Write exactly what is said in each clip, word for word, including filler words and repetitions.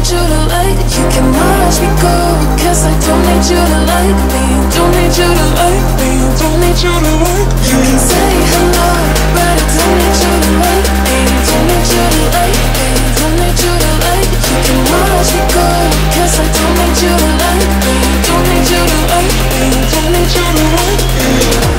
need you to like. You can watch me go, cause I don't need you to like me. Don't need you to like me. Don't need you to like me. You can say hello, but I don't need you to like me. Don't need you to like me. Don't need you to like. You can watch me go, cause I don't need you to like me. Don't need you to like me. Don't need you to like me.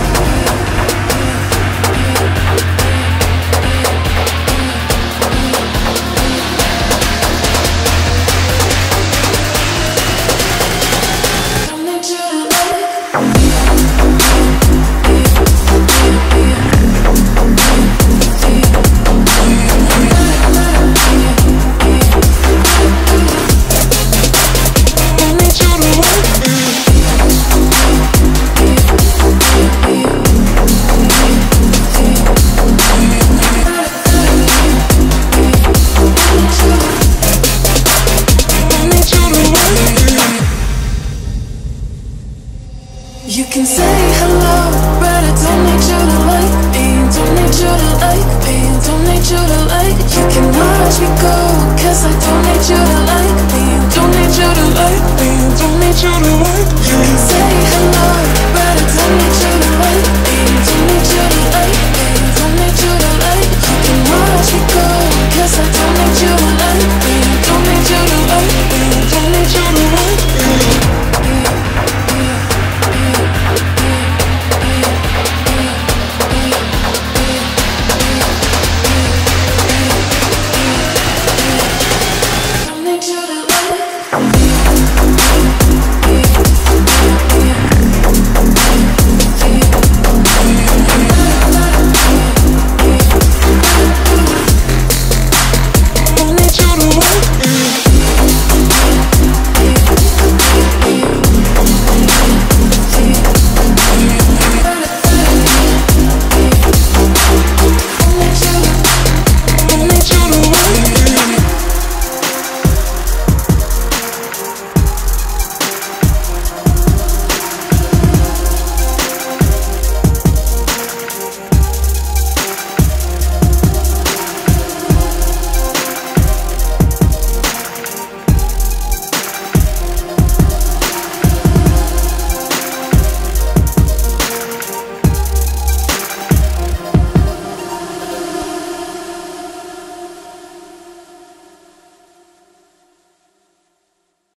You can say hello, but I don't need you to like me. Don't need you to like me. Don't need you to like. You can watch me go, cause I don't need you to like me. Don't need you to like me. Don't need you to like. You can say hello, but I don't need you to like me. Don't need you to like me. Don't need you to like. You can watch me go, cause I don't need you to like me. Don't need you to like me. Don't need you to like me. Don't need you to wait.